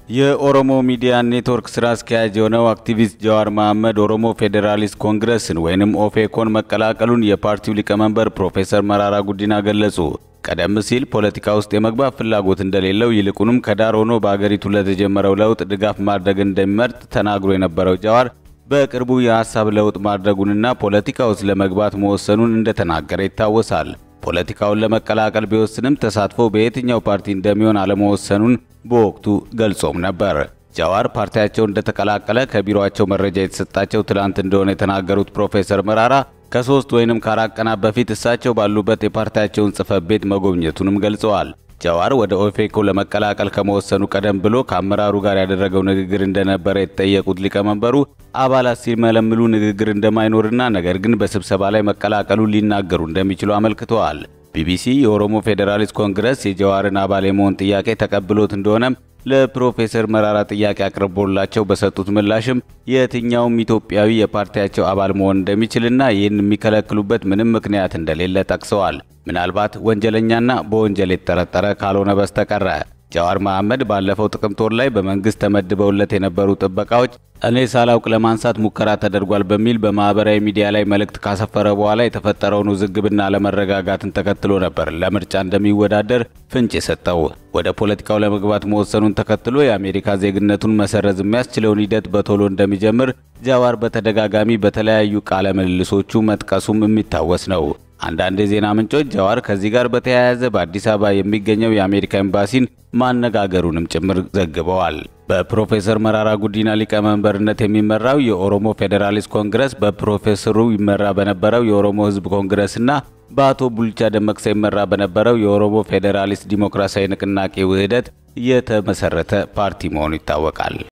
የኦሮሞ ሚዲያ ኔትወርክ ስራ አስኪያጅ የሆነው አክቲቪስት ጃዋር መሐመድ ኦሮሞ ፌዴራሊስት ኮንግረስን ወይንም ኦፌኮን መቀላቀሉን የፓርቲው ሊቀመንበር ፕሮፌሰር መራራ ጉዲና ገለጹ። ቀደም ሲል ፖለቲካ ውስጥ የመግባት ፍላጎት እንደሌለው ይልቁንም ከዳር ሆኖ በአገሪቱ ለተጀመረው ለውጥ ድጋፍ ማድረግ እንደሚመርጥ ተናግሮ የነበረው ጃዋር በቅርቡ የሐሳብ ለውጥ ማድረጉንና ፖለቲካ ውስጥ ለመግባት መወሰኑን እንደተናገረ ይታወሳል። ፖለቲካውን ለመቀላቀል ቢወስንም ተሳትፎ በየትኛው ፓርቲ እንደሚሆን አለመወሰኑን በወቅቱ ገልጾም ነበር። ጃዋር ፓርቲያቸው እንደተቀላቀለ ከቢሮአቸው መረጃ የተሰጣቸው ትላንት እንደሆነ የተናገሩት ፕሮፌሰር መራራ ከ3 ወይንም ከ4 ቀናት በፊት እሳቸው ባሉበት የፓርቲያቸውን ጽሕፈት ቤት መጎብኘቱንም ገልጸዋል። ጃዋር ወደ ኦፌኮ ለመቀላቀል ከመወሰኑ ቀደም ብሎ ከአመራሩ ጋር ያደረገው ንግግር እንደነበረ የተጠየቁት ሊቀመንበሩ አባላት ሲመለምሉ ንግግር እንደማይኖርና ነገር ግን በስብሰባ ላይ መቀላቀሉ ሊናገሩ እንደሚችሉ አመልክተዋል። ቢቢሲ የኦሮሞ ፌዴራሊስት ኮንግረስ የጃዋርን አባል የመሆን ጥያቄ ተቀብሎት እንደሆነም ለፕሮፌሰር መራራ ጥያቄ አቅርቦላቸው በሰጡት ምላሽም የትኛውም ኢትዮጵያዊ የፓርቲያቸው አባል መሆን እንደሚችልና ይህን የሚከለክሉበት ምንም ምክንያት እንደሌለ ጠቅሰዋል። ምናልባት ወንጀለኛና በወንጀል የተጠረጠረ ካልሆነ በስተቀር። ጃዋር መሐመድ ባለፈው ጥቅምት ወር ላይ በመንግስት ተመድበውለት የነበሩ ጥበቃዎች እኔ ሳላውቅ ለማንሳት ሙከራ ተደርጓል በሚል በማህበራዊ ሚዲያ ላይ መልእክት ካሰፈረ በኋላ የተፈጠረውን ውዝግብና አለመረጋጋትን ተከትሎ ነበር ለምርጫ እንደሚወዳደር ፍንጭ የሰጠው። ወደ ፖለቲካው ለመግባት መወሰኑን ተከትሎ የአሜሪካ ዜግነቱን መሰረዝ የሚያስችለውን ሂደት በቶሎ እንደሚጀምር ጃዋር በተደጋጋሚ በተለያዩ ቃለ ምልልሶቹ መጥቀሱም የሚታወስ ነው። አንዳንድ የዜና ምንጮች ጃዋር ከዚህ ጋር በተያያዘ በአዲስ አበባ የሚገኘው የአሜሪካ ኤምባሲን ማነጋገሩንም ጭምር ዘግበዋል። በፕሮፌሰር መራራ ጉዲና ሊቀመንበርነት የሚመራው የኦሮሞ ፌዴራሊስት ኮንግረስ በፕሮፌሰሩ ይመራ በነበረው የኦሮሞ ሕዝብ ኮንግረስና በአቶ ቡልቻ ደመቅሳ ይመራ በነበረው የኦሮሞ ፌዴራሊስት ዲሞክራሲያዊ ንቅናቄ ውህደት የተመሰረተ ፓርቲ መሆኑ ይታወቃል።